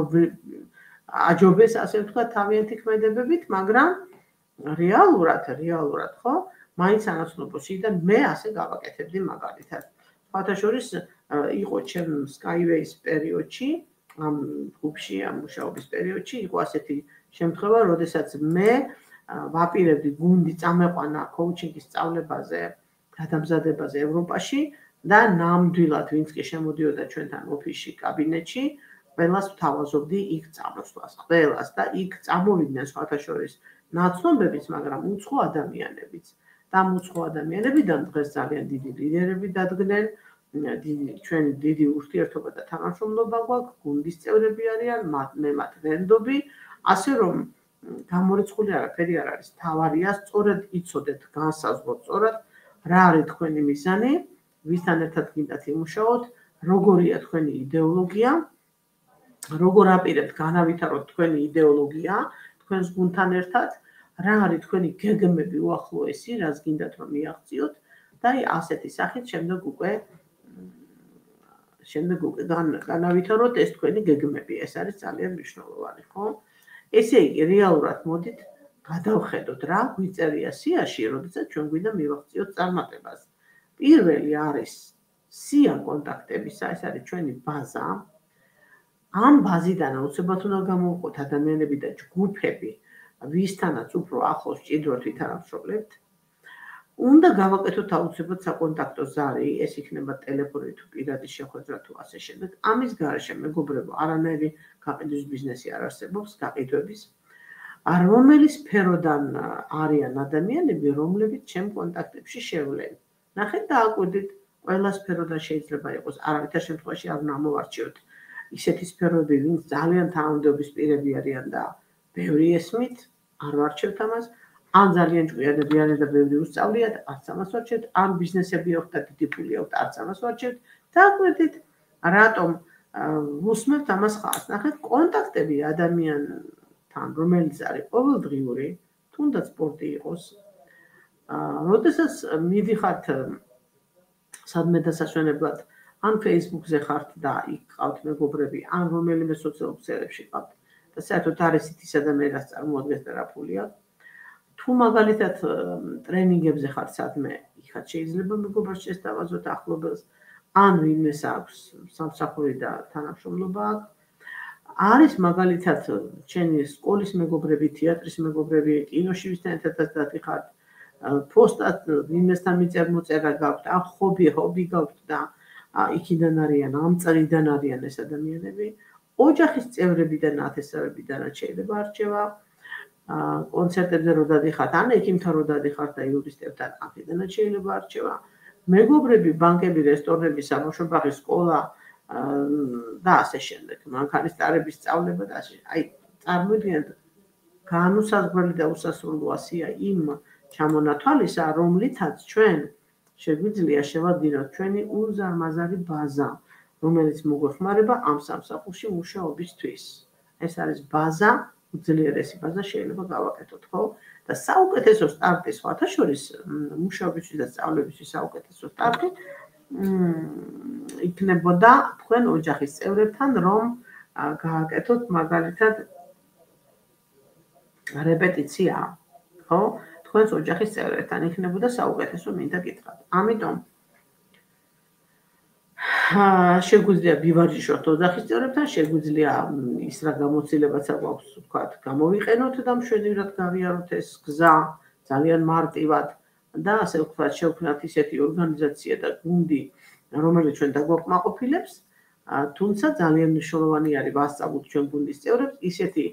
აჯობეს, ასე ვთქვათ, თავიანთი ქმედებებით, მაგრამ რეალურად, რეალურად, ხო? მაინც ანაცნობოში და მე ასე გავაკეთებდი მაგალითად. სხვათა შორის იყო ჩემ Skyways პერიოდში, ამ ჯგუფში, ამ მუშაობის პერიოდში იყო ასეთი შემთხვევა, როდესაც მე ვაპირებდი გუნდი წამეყვანა კოუჩინგის სწავლებაზე, გადამზადებაზე ევროპაში და ნამდვილად ვინც კი შემოდიოდა ჩვენთან ოფისში, კაბინეტში, ყველას ვთავაზობდი იქ წამოსვლას, ყველას და იქ წამოვიდნენ სხვათა შორის ნაცნობებიც, მაგრამ უცხო ადამიანებიც. და უცხო ადამიანებიდან დღეს ძალიან დიდი ლიდერები დადგნენ, ჩვენი დიდი ურთიერთობა და თანამშრომლობა გვაქვს, გუნდის წევრები არიან, მე მათ ვენდობი, ასე რომ გამორიცხული არაფერი არ არის. თავარია სწორედ იცოდეთ, განსაზღვროთ სწორად რა არის თქვენი მიზანი, ვისთან ერთად გინდათ იმუშაოთ, როგორია თქვენი იდეოლოგია, როგორ აპირებთ განავითაროთ თქვენი იდეოლოგია თქვენს გუნდთან ერთად, რა არის თქვენი გეგმები უახლოესი, რაც გინდათ რომ მიაღწიოთ და აი ასეთი სახით შემდეგ უკვე შემდეგ უკვე განავითაროთ ეს თქვენი გეგმები, ეს არის ძალიან მნიშვნელოვანი, ხო? ესე იგი, რეალურად მოდით გადავხედოთ რა გვიწერია სიაში, როდესაც ჩვენ გვინდა მივაღწიოთ წარმატებას. პირველი არის სია კონტაქტებისა, ეს არის ჩვენი ბაზა. ამ ბაზიდან აუცილებლად უნდა გამოვყოთ ადამიანები და ჯგუფები, ვისთანაც უფრო ახლოს ჭიდროთ ვითანამშრომლებთ. უნდა გავაკეთოთ აუცილებლად საკონტაქტო ზარი, ეს იქნება ტელეფონი თუ პირადი შეხვედრა თუ ასე შემდეგ. ამის გარეშე მეგობრებო, არანაირი გაყიდვის ბიზნესი არ არსებობს, გაყიდვების. რომელი სფეროდან არიან ადამიანები, რომლებიც ჩემ კონტაქტებში შევლენ. ნახეთ და აკვირდით, ყველა სფეროდან შეიძლება იყოს, არავითარ შემთხვევაში არ უნდა მოვარჩიოთ ისეთი სფეროები, ვინც ძალიან თანამდებობის პირები არიან და ბევრი ესმით, არ ვარჩევთ ამას. ან ძალიან ჭკვიანები არიან და ბევრი უსწავლიათ, არც ამას ვარჩევთ, ან ბიზნესები აქვთ და დიდი ფული აქვთ, არც ამას ვარჩევთ. დააკვირდით, რატომ ვუსმევთ ამას ხალხს. ნახეთ, კონტაქტები ადამიანთან, რომელიც არის ყოველდღიური, თუნდაც სპორტი იყოს. როდესაც მიდიხართ სადმე დასასვენებლად, ან Facebook-ზე ხართ და იქ ყავთ მეგობრები, ან რომელიმე სოციალურ ქსელებში ყავთ და საერთოდ არის ის ადამიანს წარმოადგენს და რა ფული აქვს. თუ მაგალითად ტრენინგებზე ხარ სადმე, იქაც შეიძლება მეგობრებს შესთავაზოთ ახლობელს, ან ვინმეს აქვს სამსახური და თანამშრომლობა აქვს. არის მაგალითად ჩემი სკოლის მეგობრები, თეატრის მეგობრები, კინოში ვისთან ერთადაც დადიხართ, პოსტად ვინმესთან მიწერ-მოწერა გაქვთ, ან ჰობი, ჰობი გაქვთ და იქიდან არიან, ამ წრიდან არიან ეს ადამიანები. ოჯახის წევრებიდან, ათესავებიდანაც შეიძლება არჩევა. კონცერტებზე რო დადიხართ, ან ექიმთან რო დადიხართ და იურისტებთან, აქედანაც შეიძლება არჩევა. მეგობრები, ბანკები, რესტორნები, სამუშო ბაღი, სკოლა და ასე შემდეგ. მანქანის ტარების სწავლება და ასე. აი, წარმოიდგინეთ, განუსაზღვრელი და უსასრულო ასია იმ ჩამონათვალისა, რომლითაც ჩვენ შეგვიძლია შევადგინოთ ჩვენი უზარმაზარი ბაზა, რომელიც მოგვეხმარება ამ სამსახურში მუშაობისთვის. ეს არის ბაზა, უძლიერესი ბაზა შეიძლება გავაკეთოთ, ხო? და საუკეთესო სტარტი სხვათა შორის მუშაობისთვის და სწავლებისთვის საუკეთესო სტარტი იქნებოდა თქვენ ოჯახის წევრებთან, რომ გააკეთოთ მაგალითად რეპეტიცია, ხო? თქვენს ოჯახის წევრებთან იქნებოდა საუკეთესო მინდა გითხრათ. ამიტომ შეგვიძლია ბივარჯიშოთ ოჯახის წევრებთან, შეგვიძლია ის რა გამოცდილებაც აქვს ვთქვათ, გამოვიყენოთ და მშვენივრად გავიაროთ ეს გზა ძალიან მარტივად და ასე ვთქვათ, შევქმნათ ისეთი ორგანიზაცია და გუნდი, რომელიც ჩვენ დაგვაკმაყოფილებს, თუმცა ძალიან მნიშვნელოვანი არის ვასწავლოთ ჩვენ გუნდის წევრებს ისეთი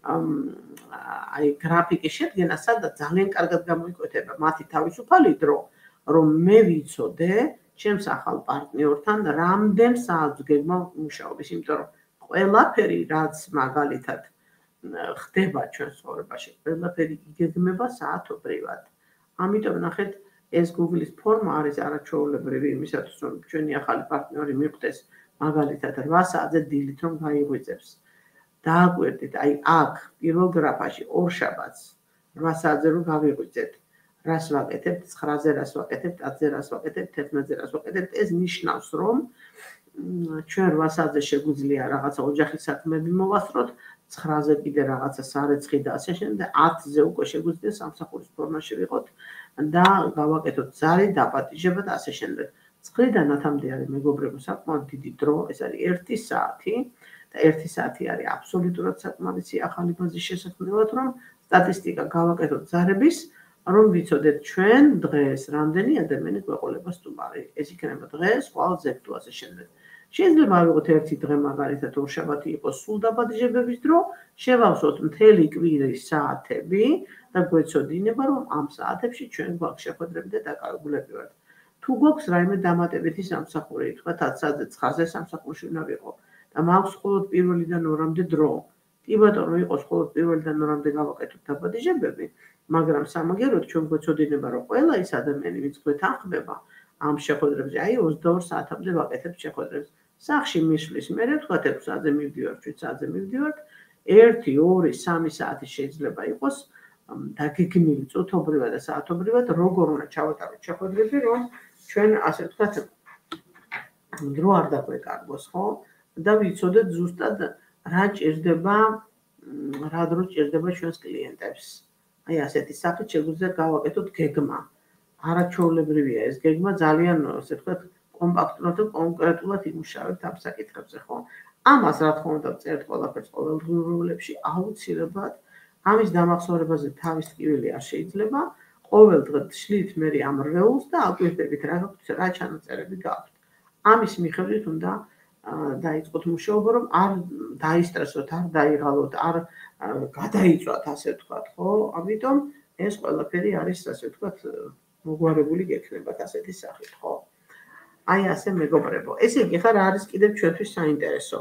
აი გრაფიკის შედგენა, სადაც ძალიან კარგად გამოიკვეთება მათი თავისუფალი დრო, რომ მე ვიცოდე ჩემს ახალ პარტნიორთან რამდენ საათს გეგმა მუშაობის, იმიტომ რომ ყველაფერი რაც მაგალითად ხდება ჩვენ ცხოვრებაში, ყველაფერი იგეგმება საათობრივად. ამიტომ ნახეთ, ეს Google-ის ფორმა არის არაჩვეულებრივი იმისათვის, რომ ჩვენი ახალი პარტნიორი მიხვდეს მაგალითად რვა საათზე დილით რომ გაიღვიძებს. დააკვირდით, აი აქ პირველ გრაფაში ორ შაბათს რვა საათზე რომ გავიღვიძეთ. რას ვაკეთებთ, ცხრაზე რას ვაკეთებთ, ათზე რას ვაკეთებთ, თერთმეტზე რას ვაკეთებთ, ეს ნიშნავს, რომ ჩვენ რვა საათზე შეგვიძლია რაღაცა ოჯახის საქმეები მოვასწროთ, ცხრაზე კიდე რაღაცა სარეცხი და ასე შემდეგ, ათზე უკვე შეგვიძლია სამსახურის ფორმაში ვიყოთ და გავაკეთოთ ზარი, დაპატიჟება და ასე შემდეგ. ცხრიდან ათამდე არის მეგობრებო საკმაოდ დიდი დრო, ეს არის ერთი საათი და ერთი საათი არის აბსოლუტურად საკმარისი ახალი ბაზის შესაქმნელად, რომ სტატისტიკა გავაკეთოთ ზარების რომ ვიცოდეთ ჩვენ დღეს რამდენი ადამიანი გვეყოლება სტუმარი. ეს იქნება დღეს, ხვალ ზექ თუ ასე შემდეგ. შეიძლება ავიღოთ ერთი დღე მაგალითად ორშაბათი იყოს სულ დაპატიჟებების დრო, შევავსოთ მთელი კვირის საათები და გვეცოდინება, რომ ამ საათებში ჩვენ გვაქვს შეხვედრები და დაკავებულები ვართ. თუ გვაქვს რაიმე დამატებითი სამსახური, თქვათ ათ საათზე ცხრაზე სამსახურში უნდა ვიყო და მაქვს მხოლოდ პირველიდან ორამდე დრო. კი ბატონო, იყოს მხოლოდ პირველიდან ორამდე გავაკეთოთ დაპატიჟებები, მაგრამ სამაგეროდ ჩვენ გვეცოდინება, რომ ყველა ის ადამიანი, ვინც გვეთანხმება ამ შეხვედრებზე, აი ოცდაორ საათამდე ვაკეთებთ შეხვედრებს. სახში მისვლის მერე თქვათ ექვს საათზე მივდივართ, შვიდ საათზე მივდივართ, ერთი, ორი, სამი საათი შეიძლება იყოს დაგეგმილი წუთობრივად და საათობრივად, როგორ უნდა ჩავატაროთ შეხვედრები, რომ ჩვენ ასე ვთქვათ დრო არ დაგვეკარგოს, ხო? და ვიცოდეთ ზუსტად რა ჭირდება, რა დრო ჭირდება ჩვენს კლიენტებს. აი ასეთი სახით შეგვიძლია გავაკეთოთ გეგმა. არაჩვეულებრივია ეს გეგმა, ძალიან ასე ვთქვათ კომპაქტურად და კონკრეტულად იმუშავებთ ამ საკითხებზე, ხო? ამას რა თქმა უნდა ვწერთ ყველაფერს ყოველდღიურობებში, აუცილებლად ამის დამახსოვრებაზე თავის ტკივილი არ შეიძლება. ყოველ დღე შლით მე ამ რეულს და აკვირდებით რა გაქვთ, რა ჩანაწერები გაქვთ. ამის მიხედვით უნდა დაიწყოთ მუშაობა, რომ არ დაისტრესოთ, არ დაიღალოთ, არ გადაიწვათ, ასე ვთქვათ, ხო? ამიტომ ეს ყველაფერი არის, ასე ვთქვათ, მოგვარებული გექნებათ ასეთი სახით, ხო? აი ასე მეგობრებო. ესე იგი, ხარ არის კიდევ ჩვენთვის საინტერესო.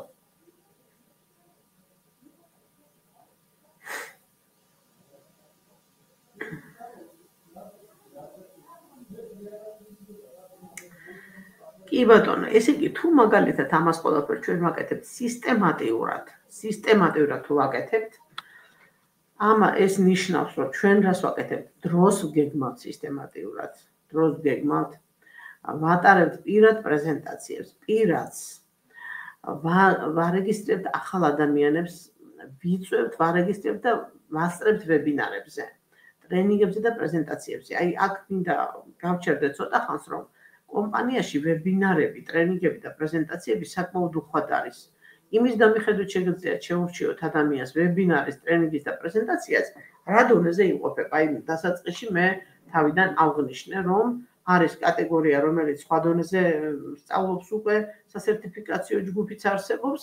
კი ბატონო, ესე იგი, თუ მაგალითად ამას ყველაფერს ჩვენ ვაკეთებთ სისტემატიურად, სისტემატიურად თუ ვაკეთებთ, ამა ეს ნიშნავს, რომ ჩვენ რას ვაკეთებთ? დროს ვგეგმავთ სისტემატიურად, დროს ვგეგმავთ, ვატარებთ პირად პრეზენტაციებს, პირადს ვარეგისტრებთ ახალ ადამიანებს, ვიწვევთ, ვარეგისტრირებთ და ვასწრებთ ვებინარებზე, ტრენინგებზე და პრეზენტაციებზე. აი, აქ მინდა გავჩერდეთ ცოტა ხანს, რომ კომპანიაში ვებინარები, ტრენინგები და პრეზენტაციები საკმაოდ უხვად არის. იმის დამიხედვით შეგიძლიათ შეურჩიოთ ადამიანს ვებინარის, ტრენინგის და პრეზენტაციას, რა დონეზე იმყოფება. აი, დასაწყისში მე თავიდან აღნიშნე, რომ არის კატეგორია, რომელიც სხვა დონეზე სწავლობს უკვე, სასერტიფიკაციო ჯგუფიც არსებობს.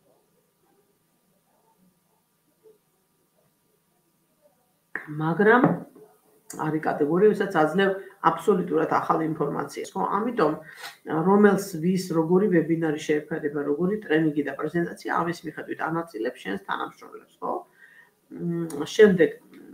მაგრამ არის კატეგორია, ვისაც აძლევ აბსოლუტურად ახალ ინფორმაციას, ხო? ამიტომ რომელს ვის როგორი ვებინარი შეეფერება, როგორი ტრენინგი და პრეზენტაცია, ამის მიხედვით ანაწილებს შენს თანამშრომლებს, ხო? შემდეგ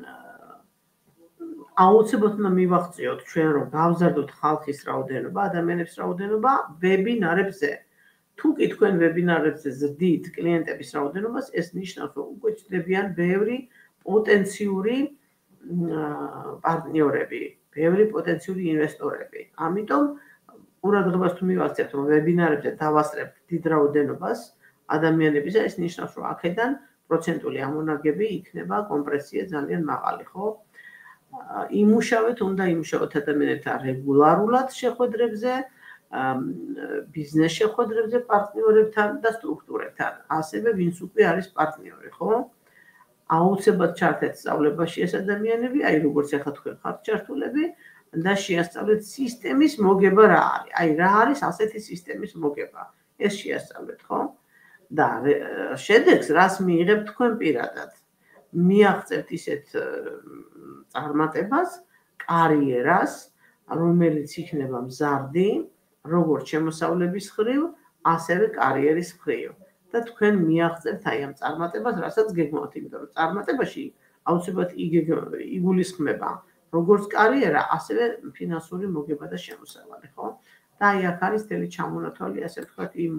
აუცილებლად უნდა მივახციოთ ჩვენ, რომ გავზარდოთ ხალხის რაოდენობა, ადამიანების რაოდენობა ვებინარებზე. თუ კი თქვენ ვებინარებზე ზრდით კლიენტების რაოდენობას, ეს ნიშნავს, რომ უკვე ჩნდებიან ბევრი პოტენციური პარტნიორები, ბევრი პოტენციური ინვესტორები. ამიტომ ყურადღებას თუ მივაქცევთ, რომ ვებინარებზე დავასწრებთ დიდ რაოდენობას ადამიანებისა, ეს ნიშნავს, რომ აქედან პროცენტული ამონაგები იქნება კომპრესია ძალიან მაღალი, ხო? იმუშავეთ, უნდა იმუშავოთ ადამიანებთან რეგულარულად შეხვედრებზე, ბიზნეს შეხვედრებზე პარტნიორებთან და სტრუქტურებთან, ასევე ვინც უკვე არის პარტნიორი, ხო? აუცილებლად ჩართეთ სწავლებაში ეს ადამიანები, აი როგორც ახლა თქვენ ხართ ჩართულები და შეასწავლეთ სისტემის მოგება რა არის. აი რა არის ასეთი სისტემის მოგება. ეს შეასწავლეთ, ხო? და შედეგს რას მიიღებთ თქვენ პირადად. მიაღწევთ ისეთ წარმატებას, კარიერას, რომელიც იქნება მზარდი, როგორც შემოსავლების ხრივ, ასევე კარიერის ხრივ. და თქვენ მიაღწევთ აი ამ წარმატებას, რასაც გეგმავთ, იმიტომ რომ წარმატებაში აუცილებლად იგულისხმება როგორც კარიერა, ასევე ფინანსური მოგება და შემოსავალი, ხო? და აი აქ არის მთელი ჩამონათვალი, ასე ვთქვათ, იმ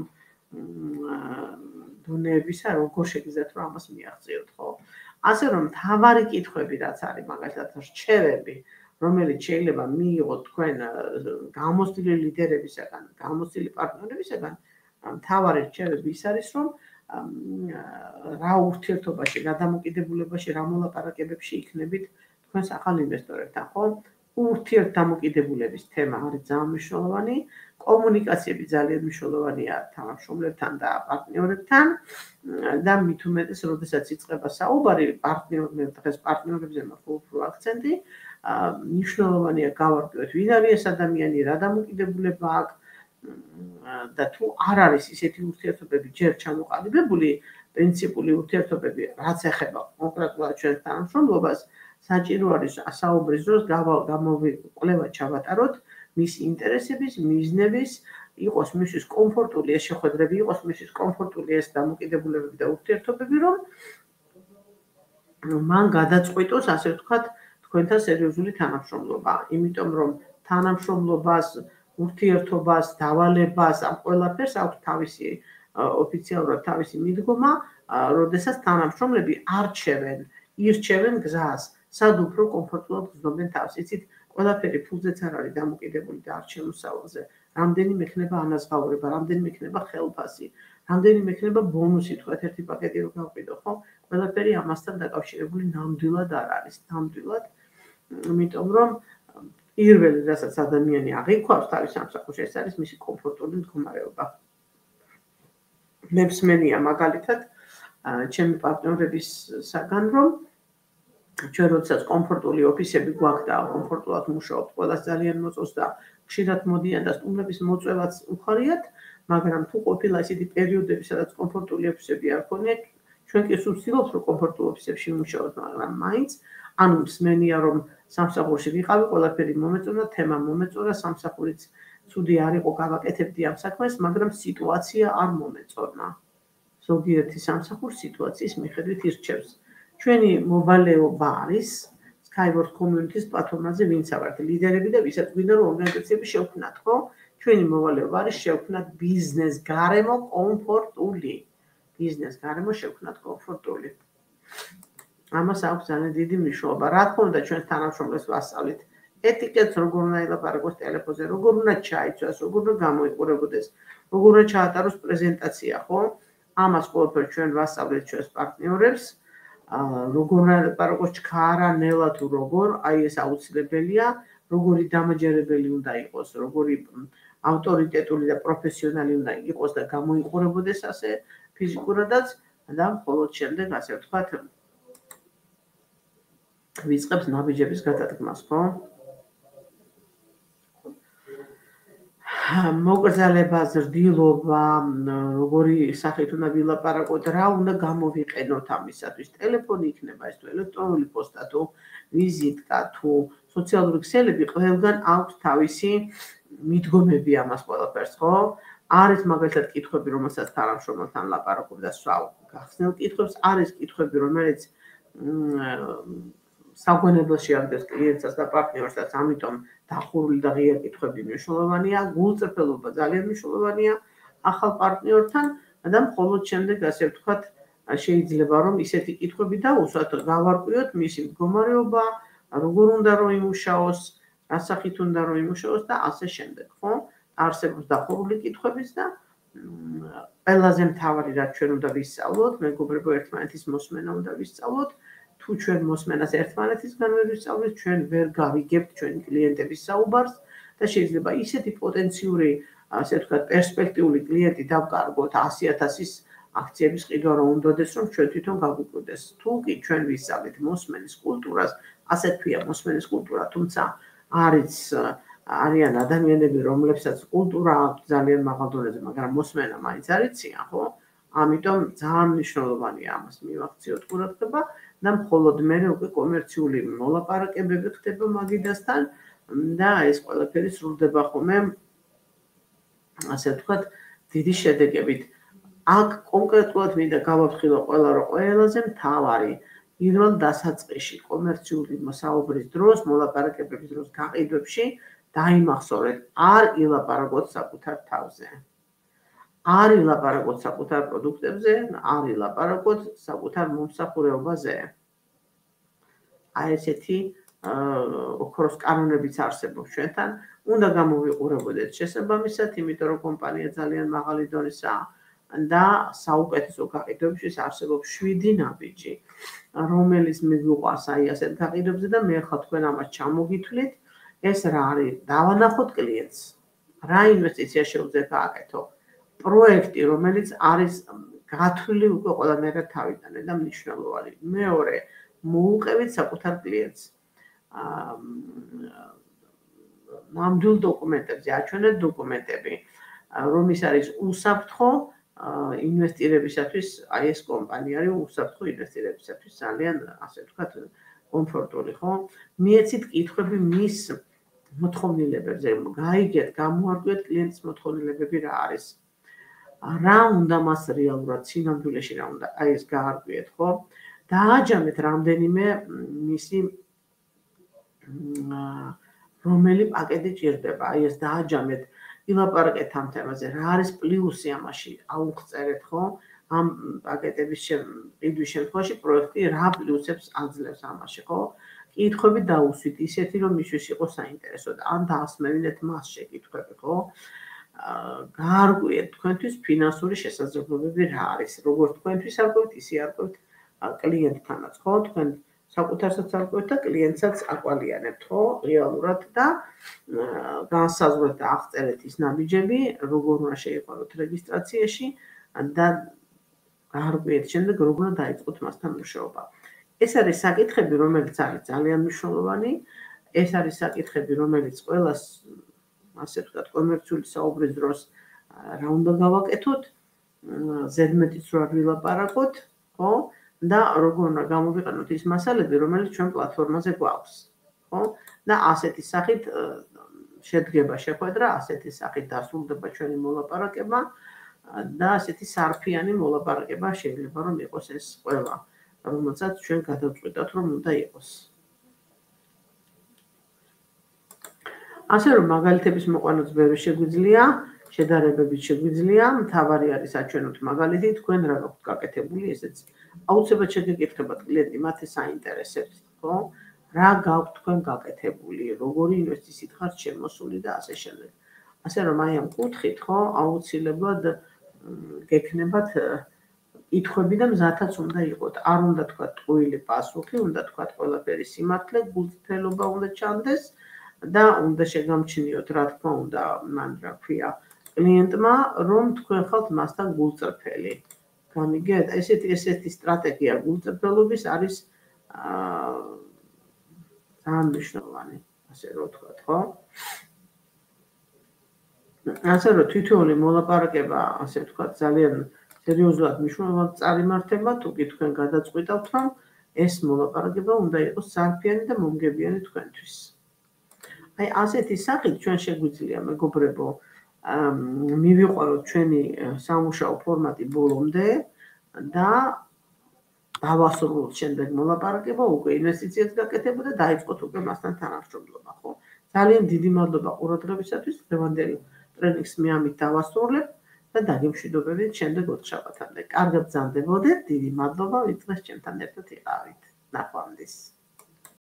დონეებისა, როგორ შეგიძლიათ რომ ამას მიაღწიოთ, ხო? ასე რომ მთავარი კითხვები რაც არის, მაგალითად რჩევები, რომელიც შეიძლება მიიღოთ თქვენ გამოცდილი ლიდერებისაგან, გამოცდილი პარტნიორებისაგან, მთავარი რჩევები ის არის, რომ რა ურთიერთობაში, რა დამოკიდებულებაში, რა მოლაპარაკებებში იქნებით თქვენს ახალ ინვესტორებთან, ხო? ურთიერთდამოკიდებულების თემა არის ძალიან მნიშვნელოვანი, კომუნიკაციები ძალიან მნიშვნელოვანია თანამშრომლებთან და პარტნიორებთან და მით უმეტეს, როდესაც იწყება საუბარი პარტნიორებთან, დღეს პარტნიორებზე მაქვს უფრო აქცენტი, მნიშვნელოვანია გავარკვიოთ, ვინ არის ეს ადამიანი, რა დამოკიდებულება აქვს და თუ არ არის ისეთი ურთიერთობები ჯერ ჩამოყალიბებული, პრინციპული ურთიერთობები, რაც ეხება კონკრეტულად ჩვენს თანამშრომლობას, საჭირო არის საუბრის დროს გამოვიკვლევა ჩავატაროთ მის ინტერესების, მიზნების, იყოს მისთვის კომფორტული ეს შეხვედრები, იყოს მისთვის კომფორტული ეს დამოკიდებულებები და ურთიერთობები, რომ მან გადაწყვიტოს, ასე ვთქვათ, თქვენთან სერიოზული თანამშრომლობა. იმიტომ რომ თანამშრომლობას, ურთიერთობას, დავალებას, ამ ყველაფერს აქვს თავისი ოფიციალურად თავისი მიდგომა, როდესაც თანამშრომლები არჩევენ, ირჩევენ გზას, სად უფრო კომფორტულად გრძნობენ თავს. იცით, ყველაფერი ფულზეც არ არის დამოკიდებული და არ შემოსავალზე. რამდენიმე იქნება ანაზღაურება, რამდენიმე იქნება ხელფასი, რამდენიმე იქნება ბონუსი, თქვათ ერთი პაკეტი რო გავყიდო, ხო? ყველაფერი ამასთან დაკავშირებული ნამდვილად არ არის, ნამდვილად. იმიტომ რომ პირველი, რასაც ადამიანი აღიქვავს თავის სამსახურში, ეს არის მისი კომფორტული მდგომარეობა. მე მსმენია მაგალითად ჩემი პარტნიორებისაგან, რომ ჩვენ როდესაც კომფორტული ოფისები გვაქვს და კომფორტულად მუშაობთ, ყველას ძალიან მოწონს და ხშირად მოდიან და სტუმრების მოწვევაც უხარიათ, მაგრამ თუ ყოფილა ისეთი პერიოდები, სადაც კომფორტული ოფისები არ ქონიათ, ჩვენ კი სულ ვცდილობთ, რომ კომფორტულ ოფისებში ვიმუშაოთ, მაგრამ მაინც ანუ მსმენია, რომ სამსახურში ვიყავი, ყველაფერი მომეწონა, თემა მომეწონა, სამსახურიც ცუდი არ იყო, გავაკეთებდი ამ საქმეს, მაგრამ სიტუაცია არ მომეწონა. ზოგიერთი სამსახური სიტუაციის მიხედვით ირჩევს. ჩვენი მოვალეობა არის Skyward Communities პლატფორმაზე ვინც ვართ ლიდერები და ვისაც გვინდა რომ ორგანიზაციები შევქმნათ, ხო? ჩვენი მოვალეობა არის შევქმნათ ბიზნეს გარემო კომფორტული. ბიზნეს გარემო შევქმნათ კომფორტული. ამას აქვს ძალიან დიდი მნიშვნელობა. რა თქმა უნდა, ჩვენს თანამშრომლებს ვასწავლით ეტიკეტს, როგორ უნდა ელაპარაკოს ტელეფონზე, როგორ უნდა ჩაიცვას, როგორ უნდა გამოიყურებოდეს, როგორ უნდა ჩაატაროს პრეზენტაცია, ხო? ამას ყველაფერს ჩვენ ვასწავლეთ ჩვენს პარტნიორებს. როგორ ლაპარაკობს ჩქარა, ნელა თუ როგორ, აი ეს აუცილებელია, როგორი დამაჯერებელი უნდა იყოს, როგორი ავტორიტეტული და პროფესიონალი უნდა იყოს და გამოიყურებოდეს ასე ფიზიკურადაც და მხოლოდ შემდეგ ასე ვთქვათ ვიწყებს ნაბიჯების გადადგმას, ხო? მოკრძალება, ზრდილობა, როგორი სახით უნდა ვილაპარაკოთ, რა უნდა გამოვიყენოთ ამისათვის. ტელეფონი იქნება ეს თუ ელექტრონული პოსტა თუ ვიზიტკა თუ სოციალური ქსელები, ყველგან აქვს თავისი მიდგომები ამას ყველაფერს, ხო? არის მაგალითად კითხვები, რომელსაც თანამშრომელთან ლაპარაკობ და სვავ გახსნილ კითხვებს, არის კითხვები, რომელიც საგვენებელში აღდგეს კლიენტსაც და პარტნიორსაც, ამიტომ დახურული და ღია კითხვები მნიშვნელოვანია, გულწრფელობა ძალიან მნიშვნელოვანია ახალ პარტნიორთან და მხოლოდ შემდეგ ასე ვთქვათ შეიძლება რომ ისეთი კითხვები დაუსვათ, გავარკვიოთ მისი მდგომარეობა, როგორ უნდა რომ იმუშაოს, რა სახით უნდა რომ იმუშაოს და ასე შემდეგ, ხო? არსებობს დახურული კითხვებიც და ყველაზე მთავარი რაც ჩვენ უნდა ვისწავლოთ, მეგობრებო, ერთმანეთის მოსმენა უნდა ვისწავლოთ. თუ ჩვენ მოსმენას ერთმანეთისგან ვერ ვისწავლით, ჩვენ ვერ გავიგებთ ჩვენი კლიენტების საუბარს და შეიძლება ისეთი პოტენციური, ასე ვთქვათ, პერსპექტიული კლიენტი დავკარგოთ ასი ათასის აქციების ყიდვა რომ უნდადეს, რომ ჩვენ თვითონ გავუკვირდეს. თუ კი ჩვენ ვისწავლით მოსმენის კულტურას, ასე თქვია მოსმენის კულტურა, თუმცა არის არიან ადამიანები, რომლებსაც კულტურა აქვს ძალიან მაღალ დონეზე, მაგრამ მოსმენა მაინც არ იციან, ხო? ამიტომ ძალიან მნიშვნელოვანია ამას მივაქციოთ ყურადღება და მხოლოდ მერე უკვე კომერციული მოლაპარაკებები ხდება მაგიდასთან და ეს ყველაფერი სრულდება ხოლმე ასე ვთქვათ დიდი შედეგებით. აქ კონკრეტულად მინდა გავაფრთხილო ყველა რომ ყველაზე მთავარი პირველ დასაწყისში კომერციული მოსაუბრის დროს, მოლაპარაკებების დროს გაყიდვებში დაიმახსოვრეთ, არ ილაპარაკოთ საკუთარ თავზე. არ ილაპარაკოთ საკუთარ პროდუქტებზე, არ ილაპარაკოთ საკუთარ მომსახურებაზე. აი ესეთი ოქროს კანონებიც არსებობს ჩვენთან, უნდა გამოვიყურებოდეთ შესაბამისად, იმიტომ რომ კომპანია ძალიან მაღალი დონისაა და საუკეთესო გაყიდვებისთვის არსებობს შვიდი ნაბიჯი, რომელიც მიგვიყვარს აი ასეთ გაყიდვებზე და მე ხა თქვენ ამას ჩამოგითვლით, ეს რა არის? დავანახოთ კლიენტს. რა ინვესტიცია შეუძლია გააკეთო? პროექტი, რომელიც არის გათვლილი უკვე ყველანაირად თავიდანვე და მნიშვნელოვანი. მეორე, მოუყევით საკუთარ კლიენტს. ნამდვილ დოკუმენტებზე, აჩვენეთ დოკუმენტები, რომ ის არის უსაფრთხო ინვესტირებისათვის, აი ეს კომპანია არის უსაფრთხო ინვესტირებისათვის ძალიან, ასე ვთქვათ, კომფორტული, ხო? მიეცით კითხვები მის მოთხოვნილებებზე, გაიგეთ, გამოარკვიეთ კლიენტის მოთხოვნილებები რა არის. რა უნდა მას რეალურად სინამდვილეში რა უნდა აი ეს გაარკვიეთ, ხო? დააჯამეთ რამდენიმე მისი რომელი პაკეტი ჭირდება, აი ეს დააჯამეთ, ილაპარაკეთ ამ თემაზე, რა არის პლუსი ამაში, აუღწერეთ, ხო? ამ პაკეტების ყიდვის შემთხვევაში პროექტი რა პლუსებს აძლევს ამაში, ხო? კითხვები დაუსვით ისეთი, რომ მისთვის იყოს საინტერესო და ან დაასმევინეთ მას შეკითხვები, ხო? გაარკვიეთ თქვენთვის ფინანსური შესაძლებლობები რა არის, როგორც თქვენთვის არკვევთ, ისე არკვევთ კლიენტთანაც, ხო? თქვენ საკუთარსაც არკვევთ და კლიენტსაც აკვალიანებთ, ხო? რეალურად და განსაზღვრეთ და აღწერეთ ის ნაბიჯები, როგორ უნდა შეიყვანოთ რეგისტრაციაში და გაარკვიეთ შემდეგ, როგორ უნდა დაიწყოთ მასთან მუშაობა. ეს არის საკითხები, რომელიც არის ძალიან მნიშვნელოვანი, ეს არის საკითხები, რომელიც ყველას ასე ვთქვათ, კომერციული საუბრის დროს რა უნდა გავაკეთოთ, ზედმეტიც რო არ ვილაპარაკოთ, ხო? და როგორ უნდა გამოვიყენოთ ის მასალები, რომელიც ჩვენ პლატფორმაზე გვაქვს, ხო? და ასეთი სახით შედგება შეხვედრა, ასეთი სახით დასრულდება ჩვენი მოლაპარაკება და ასეთი სარფიანი მოლაპარაკება შეიძლება რომ იყოს ეს ყველა, რომელსაც ჩვენ გადავწყვიტოთ, რომ უნდა იყოს. ასე რომ მაგალითების მოყვანაც ბევრი შეგვიძლია, შედარებებით შეგვიძლია, მთავარი არის აჩვენოთ მაგალითი, თქვენ რა გაქვთ გაკეთებული, ესეც აუცილებლად შეგეკითხებათ კლიენტი მათი საინტერესებს, ხო? რა გაქვთ თქვენ გაკეთებული, როგორი ინვესტიციით ხართ შემოსული და ასე შემდეგ. ასე რომ აი ამ კუთხით, ხო, აუცილებლად გექნებათ ითხვები და მზათაც უნდა იყოთ. არ უნდა თქვა ტყუილი პასუხი, უნდა თქვა ყველაფერი სიმართლე, გულწრფელობა უნდა ჩანდეს და უნდა შეგამჩნიოთ, რა თქმა უნდა, მან რა ქვია, კლიენტმა, რომ თქვენ ხართ მასთან გულწრფელი. გამიგეთ? ესეთი ესეთი სტრატეგია გულწრფელობის არის ძალიან მნიშვნელოვანი, ასე რომ ვთქვათ, ხო? ასე რომ თითოეული მოლაპარაკება, ასე ვთქვათ, ძალიან სერიოზულად მნიშვნელოვნად წარიმართება, თუკი თქვენ გადაწყვიტავთ, რომ ეს მოლაპარაკება უნდა იყოს სარფიანი და მომგებიანი თქვენთვის. აი, ასეთი სახით ჩვენ შეგვიძლია, მეგობრებო, მივიყვანოთ ჩვენი სამუშაო ფორმატი ბოლომდე და დავასრულოთ შემდეგ მოლაპარაკება, უკვე ინვესტიციაც გაკეთება და დაიწყოთ უკვე მასთან თანამშრომლობა, ხო? ძალიან დიდი მადლობა ყურადღებისათვის. დღევანდელ ტრენინგს მე ამით დავასრულებ და დაგემშვიდობებით შემდეგ ოთხშაბათამდე. კარგად ბრძანდებოდეთ, დიდი მადლობა, ვით დღეს ჩემთან ერთად იყავით. ნახვამდის.